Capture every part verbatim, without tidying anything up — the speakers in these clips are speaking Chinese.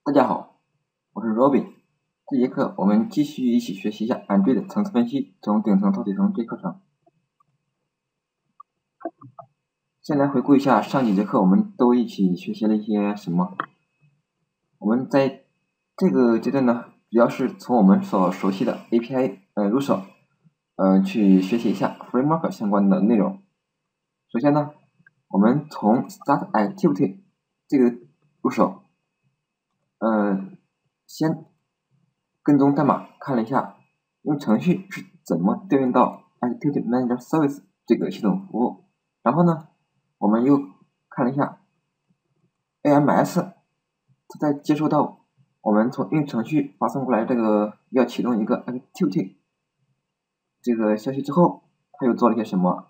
大家好，我是 Robin。这节课我们继续一起学习一下 Android 层次分析，从顶层到底层这课程。先来回顾一下上几节课我们都一起学习了一些什么。我们在这个阶段呢，主要是从我们所熟悉的 A P I 呃入手，呃去学习一下 Framework 相关的内容。首先呢，我们从 Start Activity 这个入手，呃，先跟踪代码看了一下用程序是怎么调用到 Activity Manager Service 这个系统服务，然后呢，我们又看了一下 A M S， 它在接收到我们从运程序发送过来这个要启动一个 Activity 这个消息之后，它又做了些什么？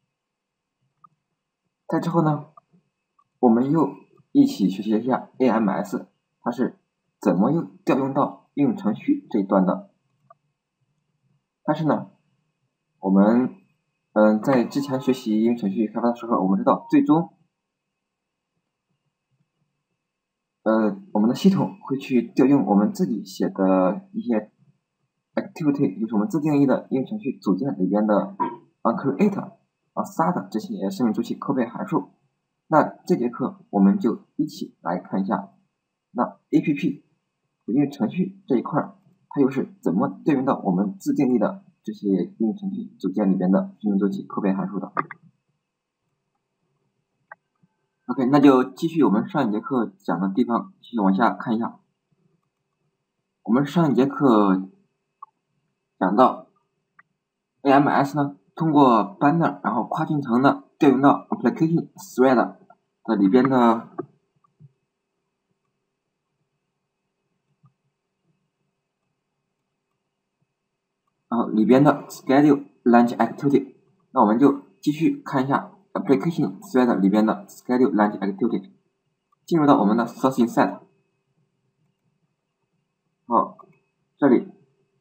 在之后呢，我们又一起学习一下 A M S， 它是怎么又调用到应用程序这一端的。但是呢，我们嗯、呃、在之前学习应用程序开发的时候，我们知道最终呃我们的系统会去调用我们自己写的一些 activity， 就是我们自定义的应用程序组件里边的 uncreate 啊 start 这些生命周期扣倍函数。那这节课我们就一起来看一下，那 A P P 应用程序这一块它又是怎么调用到我们自定义的这些应用程序组件里边的生命周期扣倍函数的。OK， 那就继续我们上一节课讲的地方，继续往下看一下。我们上一节课讲到 A M S 呢，通过 banner 然后跨进程的调用到 application thread 的里边的然后里边的 schedule launch activity。那我们就继续看一下 application thread 里边的 schedule launch activity， 进入到我们的 source inset。好，这里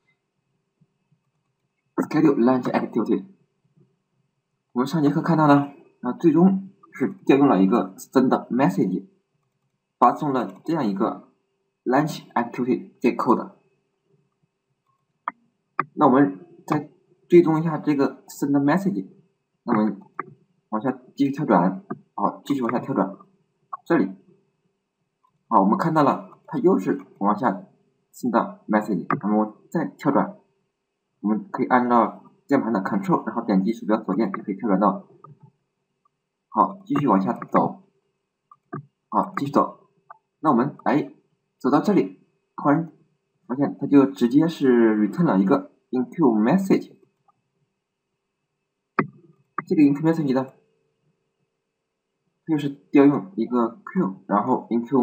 schedule launch activity， 我们上节课看到呢，啊，最终是调用了一个 send message， 发送了这样一个 launch activity 这 code。那我们再追踪一下这个 send message， 那我们往下继续跳转，好，继续往下跳转，这里，好，我们看到了它又是往下 send message， 那么我再跳转，我们可以按照键盘的 Ctrl， 然后点击鼠标左键，就可以跳转到，好，继续往下走，好，继续走，那我们哎走到这里，突然发现它就直接是 return 了一个 enqueue message。这个 enqueue message 呢，它就是调用一个 queue， 然后 enqueue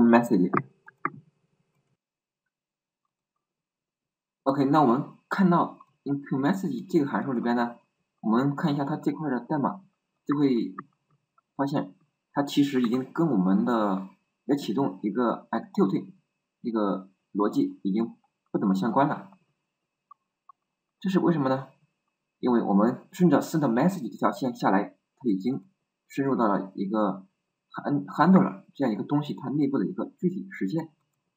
message。OK， 那我们看到 enqueue message 这个函数里边呢，我们看一下它这块的代码，就会发现它其实已经跟我们的要启动一个 activity 这个逻辑已经不怎么相关了。这是为什么呢？因为我们顺着 send message 这条线下来，它已经深入到了一个 handler 这样一个东西它内部的一个具体实现。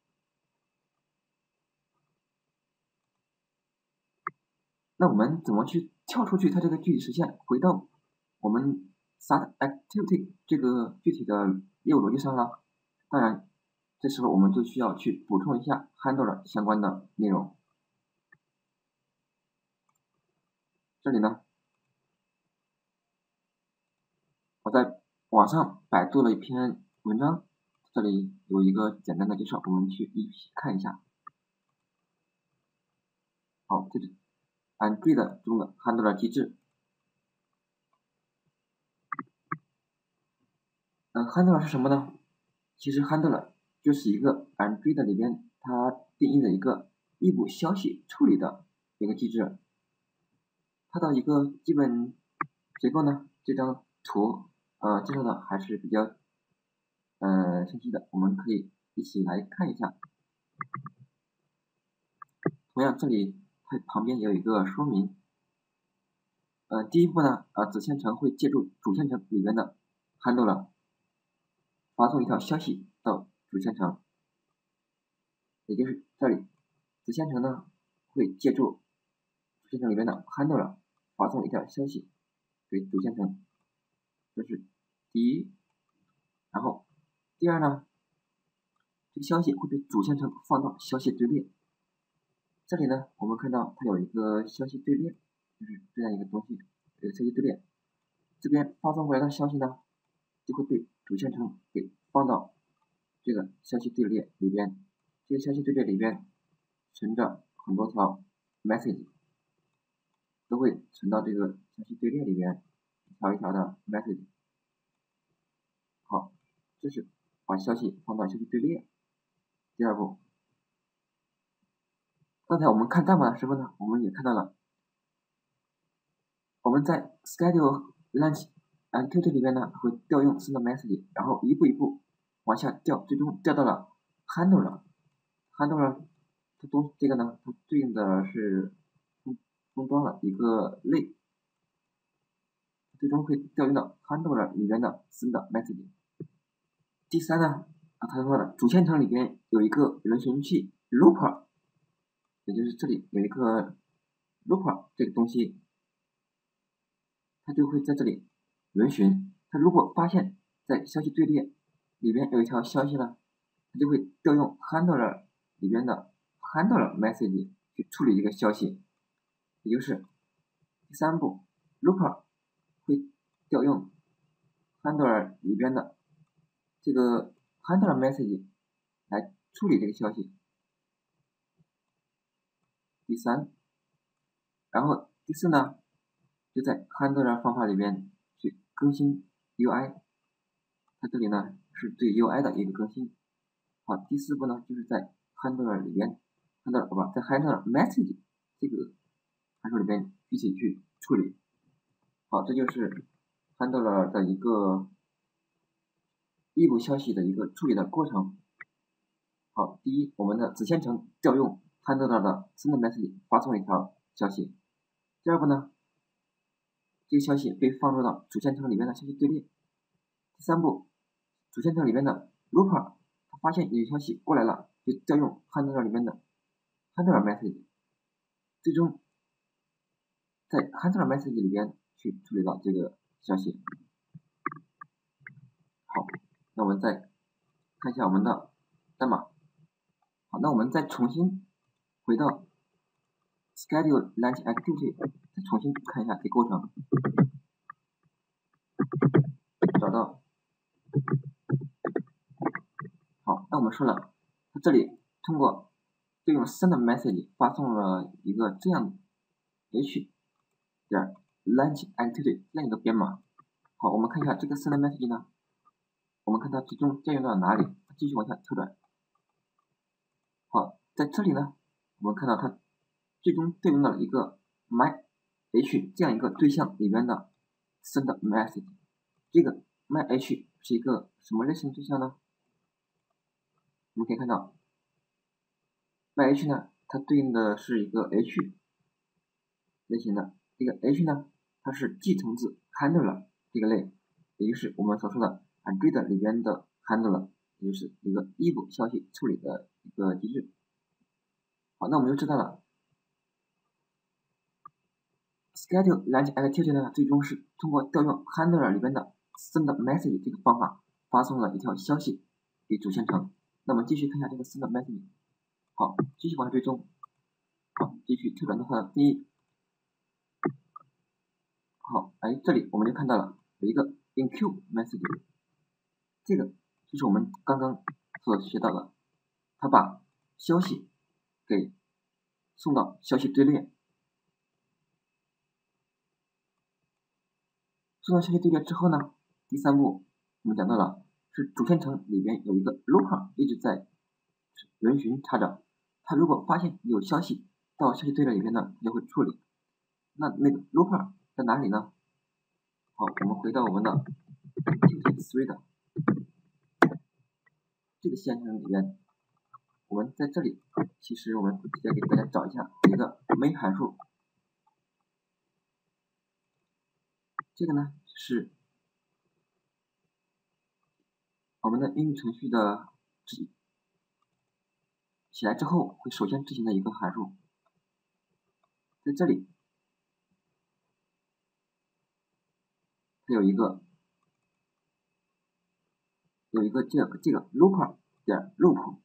那我们怎么去跳出去它这个具体实现，回到我们 start activity 这个具体的业务逻辑上了？当然，这时候我们就需要去补充一下 handler 相关的内容。这里呢，我在网上百度了一篇文章，这里有一个简单的介绍，我们去一起看一下。好，这里 Android 中的 handler 机制。嗯 ，handler 是什么呢？其实 handler 就是一个 Android 里边它定义的一个异步消息处理的一个机制。它的一个基本结构呢，这张图呃介绍的还是比较呃清晰的，我们可以一起来看一下。同样，这里它旁边也有一个说明。呃，第一步呢，呃，子线程会借助主线程里面的 handler 发送一条消息到主线程。 也就是这里子线程呢会借助主线程里面的 handler 发送一条消息给主线程，这是第一。然后第二呢，这个消息会被主线程放到消息队列。这里呢，我们看到它有一个消息队列，就是这样一个东西，这个消息队列。这边发送过来的消息呢，就会被主线程给放到这个消息队列里边。这个消息队列里边存着很多条 message， 都会存到这个消息队列里边，一条一条的 message。好，这是把消息放到消息队列。第二步，刚才我们看代码的时候呢，我们也看到了，我们在 schedule launch activity 里边呢，会调用 send message， 然后一步一步往下调，最终调到了 handler。handler 它东这个呢，它对应的是封封装了一个类，最终会调用到 handler 里边的 send message。第三呢，啊，他说了，主线程里边有一个轮循器 looper， 也就是这里有一个 looper 这个东西，它就会在这里轮循。它如果发现在消息队列里边有一条消息呢，它就会调用 handler 里边的 handler message 去处理一个消息，也就是第三步 looper 会调用 handler 里边的这个 handler message 来处理这个消息。第三，然后第四呢，就在 handler 方法里边去更新 U I， 它这里呢是对 U I 的一个更新。好，第四步呢就是在 handler 里边 handler 不在 handler message 这个函数里边具体去处理。好，这就是 handler 的一个异步消息的一个处理的过程。好，第一，我们的子线程调用 handler 的 send message 发送一条消息。第二步呢，这个消息被放入到主线程里面的消息队列。第三步，主线程里面的 looper 它发现有消息过来了，就调用 handler 里面的 handler message， 最终在 handler message 里边去处理到这个消息。好，那我们再看一下我们的代码。好，那我们再重新回到 schedule launch activity， 再重新看一下这个过程，找到。好，那我们说了，它这里通过对用 send message 发送了一个这样 h 点 launch activity 这样一个编码。好，我们看一下这个 send message 呢，我们看它最终调用到哪里，继续往下跳转。好，在这里呢，我们看到它最终调用到了一个 my h 这样一个对象里边的 send message。这个 my h 是一个什么类型的对象呢？我们可以看到 my h 呢，它对应的是一个 h 类型的，这个 h 呢，它是继承自 handler 这个类，也就是我们所说的 Android 里边的 handler， 也就是一个异步消息处理的一个机制。好，那我们就知道了 schedule launch activity 呢，最终是通过调用 handler 里边的 send message 这个方法发送了一条消息给主线程。那么继续看一下这个 send message。好，继续往下追踪。好，继续跳转到它的第一。好，哎，这里我们就看到了有一个 enqueue message， 这个就是我们刚刚所学到的，它把消息给送到消息队列，送到消息队列之后呢，第三步我们讲到了是主线程里边有一个 looper 一直在轮循查找，它如果发现有消息到消息队列里边呢，它就会处理。那那个 looper 在哪里呢？好，我们回到我们的 activity thread 这个线程里边，我们在这里，其实我们直接给大家找一下一个 main 函数，这个呢是我们的应用程序的起来之后会首先执行的一个函数。在这里，它有一个有一个这个这个 looper 点 loop，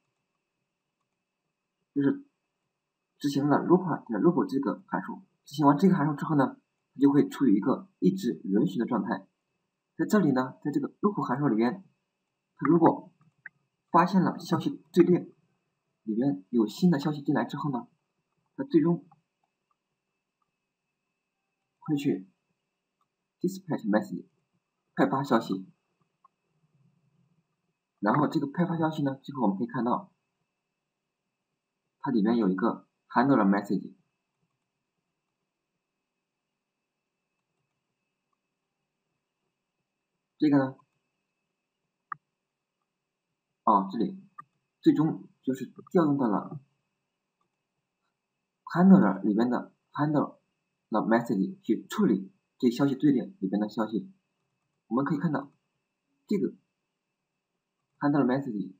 就是执行了 looper 点 loop 这个函数。执行完这个函数之后呢，它就会处于一个一直允许的状态。在这里呢，在这个 loop 函数里边，它如果发现了消息队列里边有新的消息进来之后呢，它最终会去 dispatch message 派发消息。然后这个派发消息呢，最后我们可以看到，它里面有一个 handler message。这个呢，哦，这里最终就是调用到了 handler 里边的 handler 的 message 去处理这消息队列里边的消息。我们可以看到，这个 handler message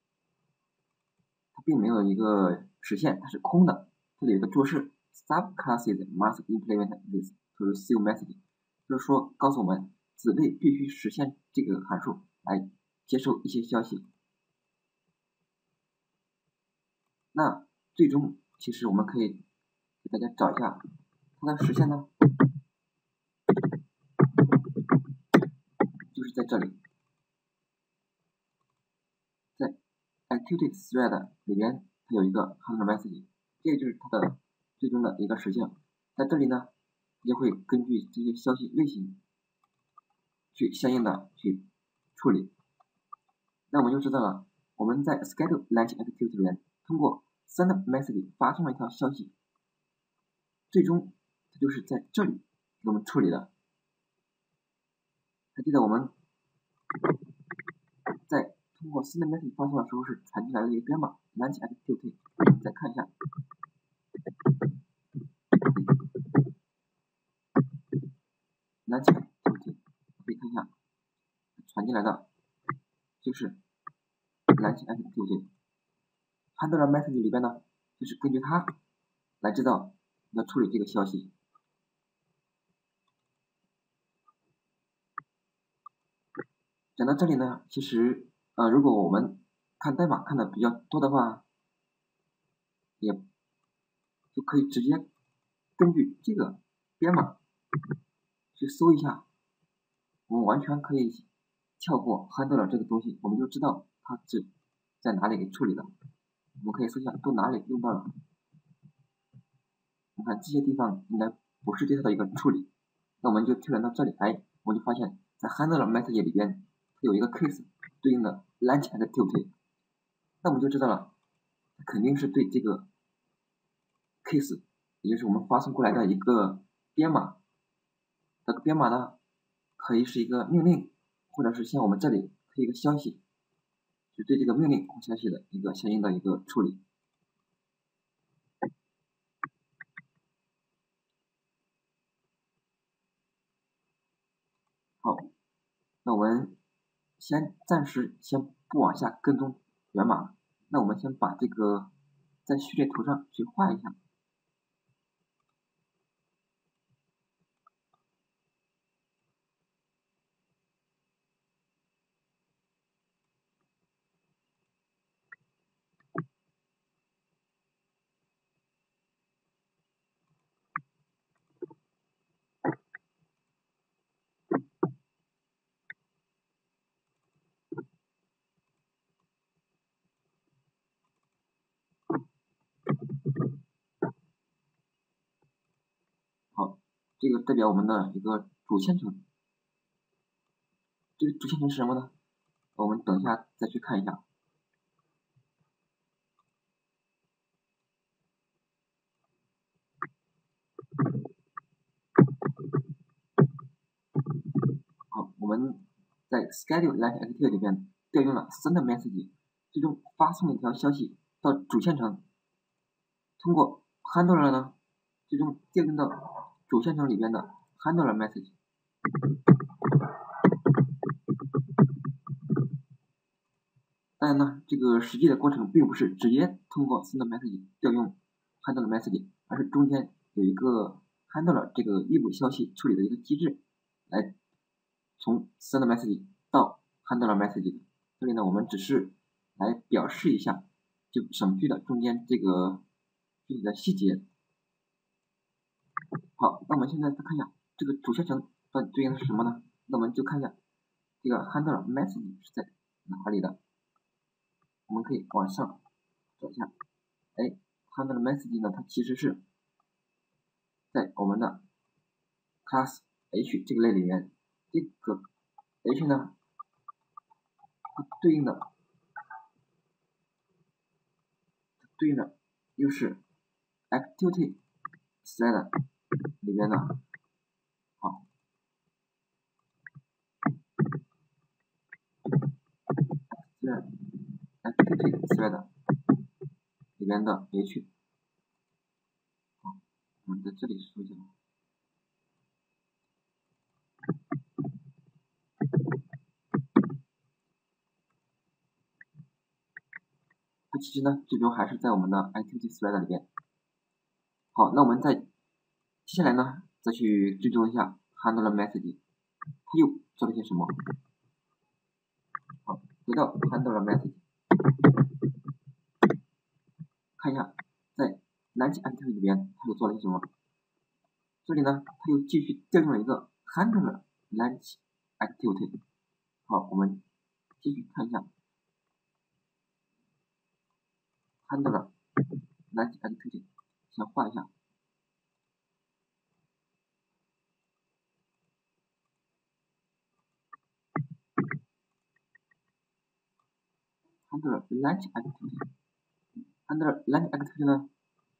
它并没有一个实现，它是空的。这里有一个注释 subclasses must implement this to receive message， 就是说告诉我们子类必须实现这个函数来接受一些消息。那最终其实我们可以给大家找一下它的实现呢，就是在这里，在 activity thread 里边它有一个 handler message， 这就是它的最终的一个实现。在这里呢，就会根据这些消息类型去相应的去处理。那我们就知道了，我们在 schedule launch activity 里面通过 send message 发送了一条消息，最终它就是在这里给我们处理的。还记得我们在通过 send message 发送的时候是传进来的一个编码 launch activity， 我们再看一下。launch activity 可以看一下，传进来的就是 launch activity。handler message 里边呢，就是根据它来知道要处理这个消息。讲到这里呢，其实呃，如果我们看代码看的比较多的话，也就可以直接根据这个编码去搜一下，我们完全可以跳过 handler 这个东西，我们就知道它是在哪里给处理的。我们可以搜一下都哪里用到了，你看这些地方应该不是对它的一个处理，那我们就跳转到这里，哎，我们就发现，在 handler message 里边，它有一个 case 对应的 launch activity， 那我们就知道了，肯定是对这个 case， 也就是我们发送过来的一个编码，这个编码呢，可以是一个命令，或者是像我们这里是一个消息，就对这个命令或消息的一个相应的一个处理。好，那我们先暂时先不往下跟踪源码，那我们先把这个在序列图上去画一下。好，这个代表我们的一个主线程。这个主线程是什么呢？我们等一下再去看一下。好，我们在 schedule launch activity 里边调用了 send message， 最终发送了一条消息到主线程，通过 handler 呢，最终调用到主线程里边的 handler message。 当然呢，这个实际的过程并不是直接通过 send message 调用 handler message， 而是中间有一个 handler 这个异步消息处理的一个机制，来从 send message 到 handler message 的。这里呢，我们只是来表示一下，就省去了中间这个具体的细节。好，那我们现在再看一下这个主线程到底对应的是什么呢？那我们就看一下这个 handler message 是在哪里的。我们可以往上找一下，哎 ，handler message 呢，它其实是在我们的 class H 这个类里面，这个 H 呢，它对应的对应的又是 activity thread 里面的，好 activity thread 里面的 H， 好，我们在这里说一下。它其实呢，最终还是在我们的 activity thread 里边。好，那我们再接下来呢，再去追踪一下 handler message， 它又做了些什么？好，回到 handler message， 看一下在 launch activity 里边它又做了些什么？这里呢，它又继续调用了一个 handler launch activity。好，我们继续看一下 handler launch activity， 先画一下。handler launch activity，handler launch activity 呢，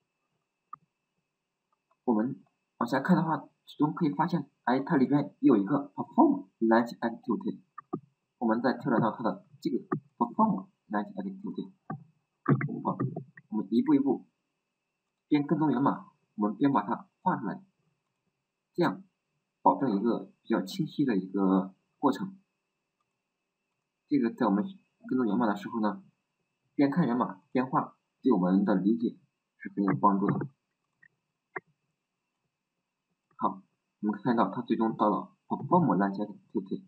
我们往下看的话，始终可以发现，哎，它里边有一个 perform launch activity。我们再跳转到它的这个 perform launch activity， 好，我们一步一步边跟踪源码，我们边把它画出来，这样保证一个比较清晰的一个过程。这个在我们跟踪源码的时候呢，边看源码边画，对我们的理解是很有帮助的。好，我们看到它最终到了 perform launch activity。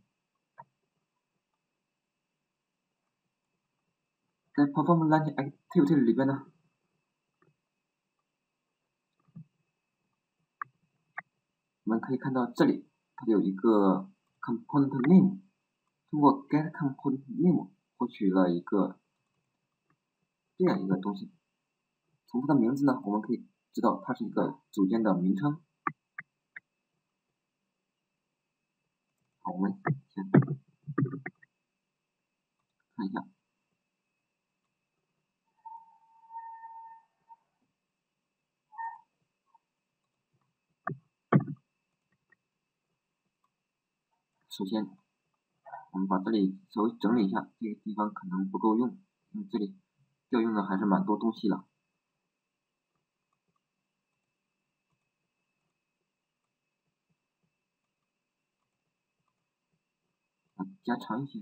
在 perform launch activity 里边呢，我们可以看到这里它有一个 component name， 通过 get component name 获取了一个这样一个东西。从它的名字呢，我们可以知道它是一个组件的名称。好，我们先看一下。首先，我们把这里稍微整理一下，这个地方可能不够用，因为这里调用的还是蛮多东西了。啊，加长一些。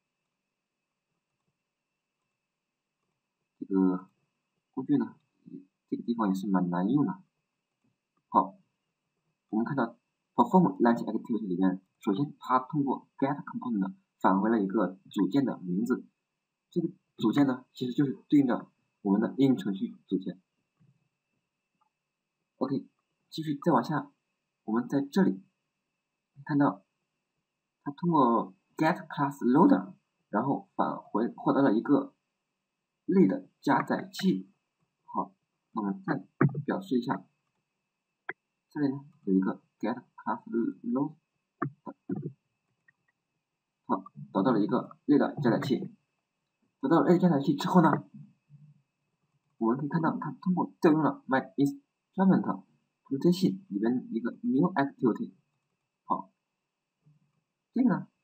这个工具呢，这个地方也是蛮难用的。好，我们看到 perform launch activity 里边，首先它通过 get component 返回了一个组件的名字。这个组件呢，其实就是对应着我们的应用程序组件。OK， 继续再往下，我们在这里看到它通过 get class loader， 然后返回获得了一个类的加载器。好，那我们再表示一下，这里呢有一个 get class loader， 好，得到了一个类的加载器。得到了类加载器之后呢，我们可以看到它通过调用了 myInstrument presentation 里边一个 new activity。好，这个呢，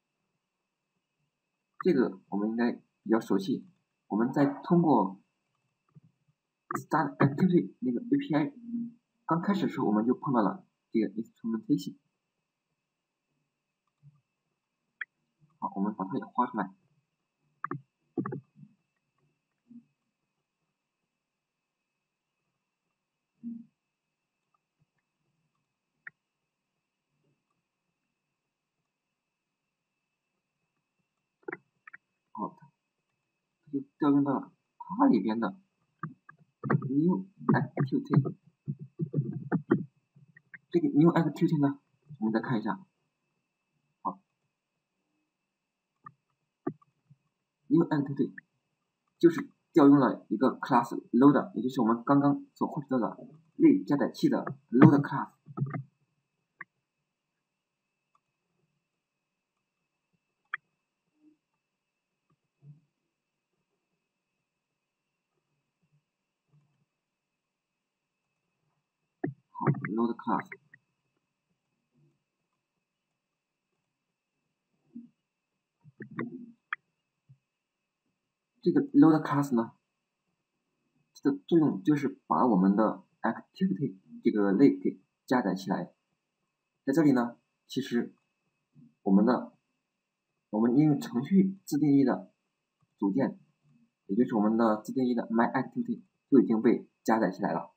这个我们应该比较熟悉。我们在通过 start activity 那个 A P I 刚开始的时候，我们就碰到了这个 instrumentation。好，我们把它也画出来。 调用到了它里边的 new activity。这个 new activity 呢，我们再看一下，好 ，new activity 就是调用了一个 class loader， 也就是我们刚刚所获取到的类加载器的 loader class。好 ，loader class。这个 loader class 呢，它的作用就是把我们的 activity 这个类给加载起来。在这里呢，其实我们的我们应用程序自定义的组件，也就是我们的自定义的 myActivity 就已经被加载起来了。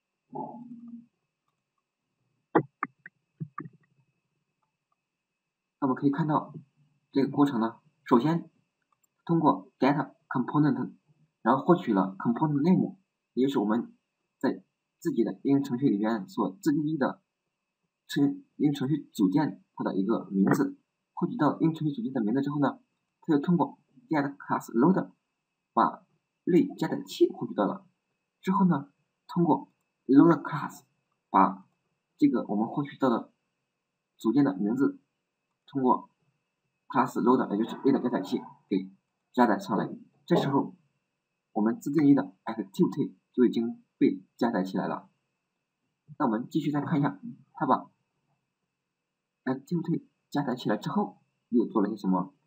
那么可以看到这个过程呢，首先通过 get component， 然后获取了 component name， 也就是我们在自己的应用程序里边所自定义的应用程序组件它的一个名字。获取到应用程序组件的名字之后呢，它又通过 get class loader 把类加载器获取到了。之后呢，通过 loader class 把这个我们获取到的组件的名字通过 class loader 也就是 A 的加载器给加载上来。这时候我们自定义的 activity 就已经被加载起来了。那我们继续再看一下，它把 activity 加载起来之后又做了些什么？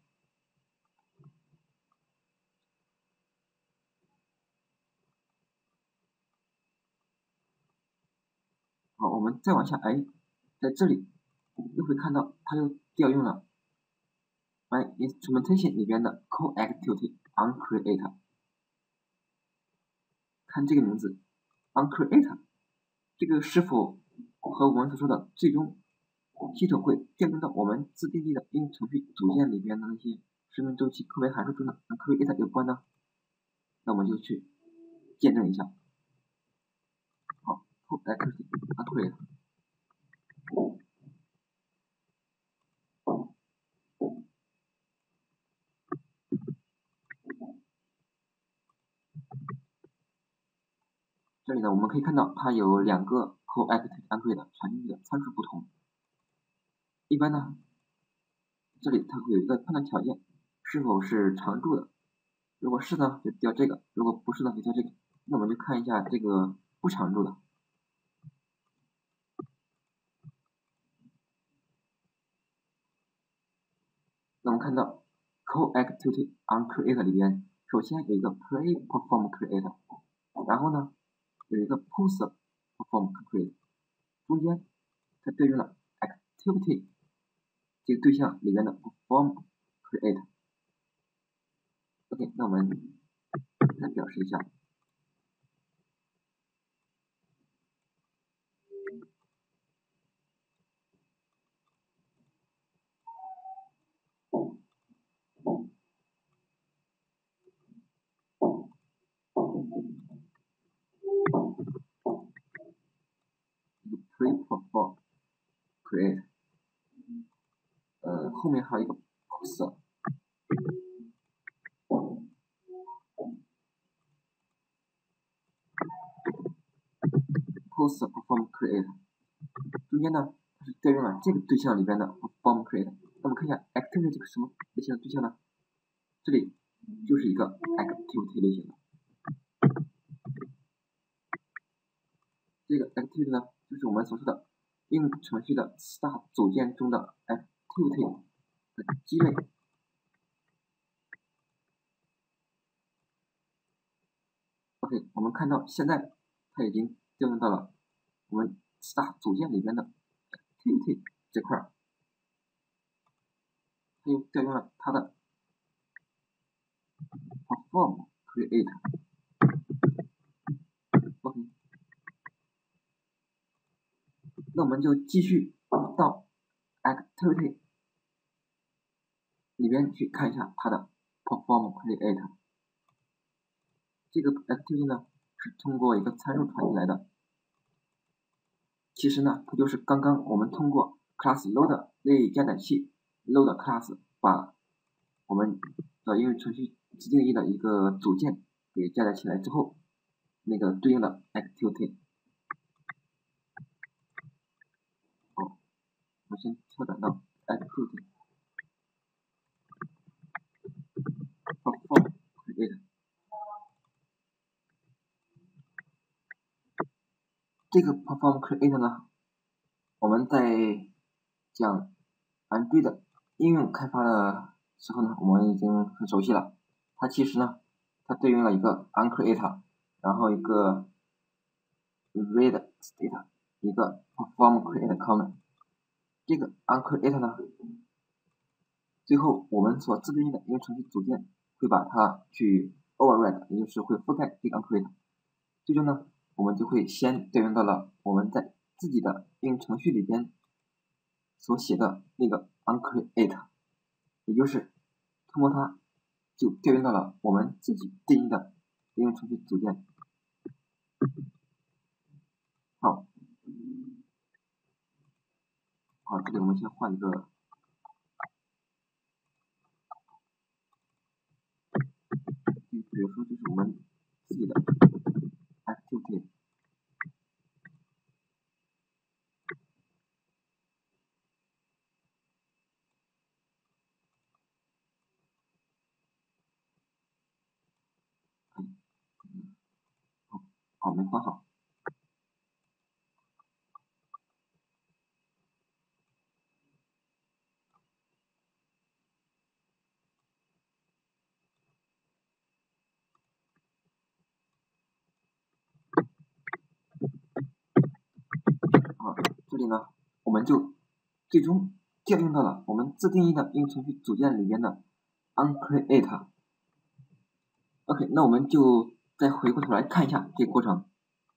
好，我们再往下，哎，在这里又会看到它又调用了 my instrumentation 里边的 core activity onCreate。看这个名字 onCreate， 这个是否和我们所说的最终系统会调用到我们自定义的应用程序组件里边的那些生命周期客维函数中的 onCreate 有关呢？那我们就去见证一下。好 ，core activity onCreate。这里呢，我们可以看到它有两个 core activity onCreate 传进去的参数不同。一般呢，这里它会有一个判断条件，是否是常驻的。如果是呢，就调这个；如果不是呢，就调这个。那我们就看一下这个不常驻的。那我们看到 core activity onCreate 里边，首先有一个 play perform create， 然后呢有一个 post perform create， 中间它对应了 activity 这个对象里边的 perform create。OK， 那我们来表示一下。pre-perform create， 呃，后面还有一个 post post perform create， 中间呢它是调用了这个对象里边的 perform create。那么看一下 activity 这个什么类型的对象呢？这里就是一个 activity 类型的。这个 activity 呢，就是我们所说的应用程序的 start 组件中的 activity 的基类。OK， 我们看到现在它已经调用到了我们 start 组件里边的 activity 这块，它又调用了它的 perform create。OK， 那我们就继续到 activity 里边去看一下它的 perform create。 这个 activity 呢是通过一个参数传进来的。其实呢，它就是刚刚我们通过 class load 类加载器 load class 把我们的应用程序自定义的一个组件给加载起来之后，那个对应的 activity。好，我们先跳转到 activity perform create。这个 perform create 呢，我们在讲 Android 应用开发的时候呢，我们已经很熟悉了。它其实呢，它对应了一个 onCreate，然后一个 read state，一个 perform create command。这个 onCreate 呢，最后我们所自定义的应用程序组件会把它去 override，也就是会覆盖这个 onCreate。最终呢，我们就会先调用到了我们在自己的应用程序里边所写的那个 onCreate， 也就是通过它就调用到了我们自己定义的应用程序组件。好，好，这里我们先换一个，比如说就是我们自己的 activity。好，没换好。好，这里呢，我们就最终调用到了我们自定义的应用程序组件里边的 onCreate。OK， 那我们就再回过头来看一下这个过程。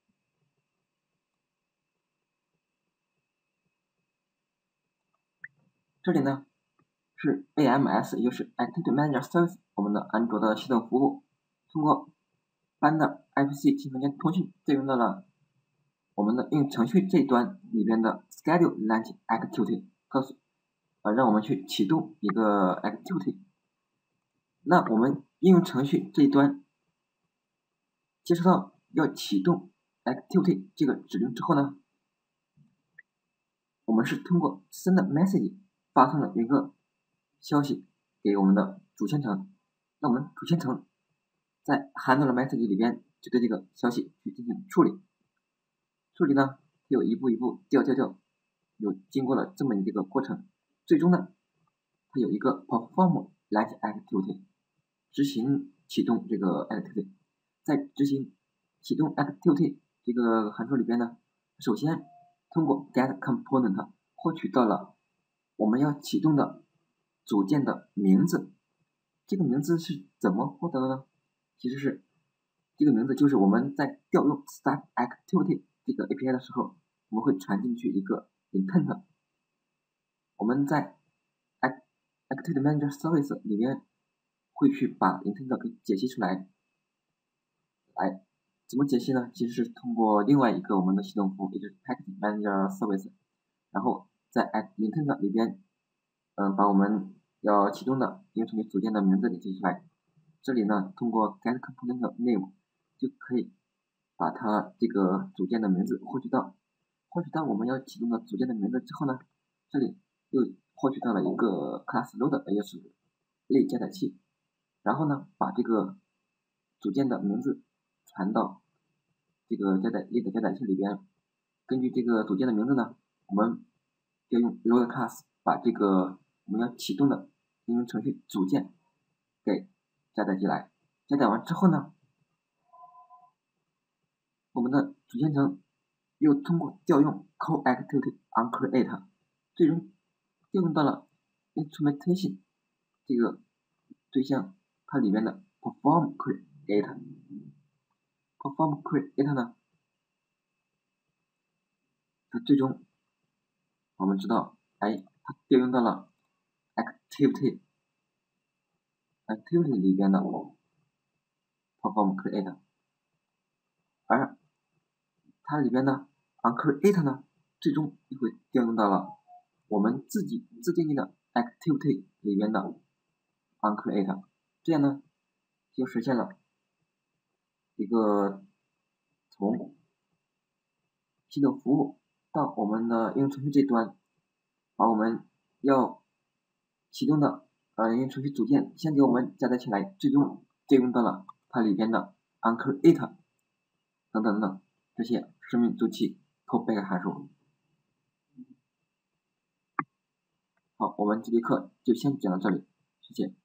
这里呢是 A M S， 也就是 Activity Manager Service， 我们的安卓的系统服务，通过般的 I P C 进行间通讯，调用到了我们的应用程序这一端里边的 Schedule Launch Activity， 告诉呃让我们去启动一个 Activity。那我们应用程序这一端接收到要启动 Activity 这个指令之后呢，我们是通过 Send Message 发送了一个消息给我们的主线程，那我们主线程在 handle message 里边就对这个消息去进行处理。处理呢，有一步一步调调调，有经过了这么一个过程，最终呢，它有一个 perform launch activity， 执行启动这个 activity。在执行启动 activity 这个函数里边呢，首先通过 get component 获取到了我们要启动的组件的名字。这个名字是怎么获得的呢？其实是这个名字就是我们在调用 start activity 这个 A P I 的时候，我们会传进去一个 intent。我们在 Activity Manager Service 里面会去把 intent 给解析出来。来，怎么解析呢？其实是通过另外一个我们的系统服务，也就是 Package Manager Service， 然后在 intent 里边，嗯，把我们要启动的应用程序组件的名字给记出来。这里呢，通过 get component name 就可以把它这个组件的名字获取到。获取到我们要启动的组件的名字之后呢，这里又获取到了一个 class load， 也就是类加载器。然后呢，把这个组件的名字传到这个加载类的加载器里边。根据这个组件的名字呢，我们要用 load class 把这个我们要启动的应用程序组件给加载进来。加载完之后呢，我们的主线程又通过调用 call activity onCreate， 最终调用到了 instrumentation 这个对象它里面的 perform create。 perform create 呢，它最终我们知道，哎，它调用到了 activity activity 里边的 perform create。 而它里边的 onCreate 呢，最终又会调用到了我们自己自定义的 activity 里边的 onCreate， 这样呢就实现了一个从系统服务到我们的应用程序这端，把我们要启动的呃应用程序组件先给我们加载起来，最终调用到了它里边的 onCreate 等等等这些生命周期 callback 函数。好，我们这节课就先讲到这里，谢谢。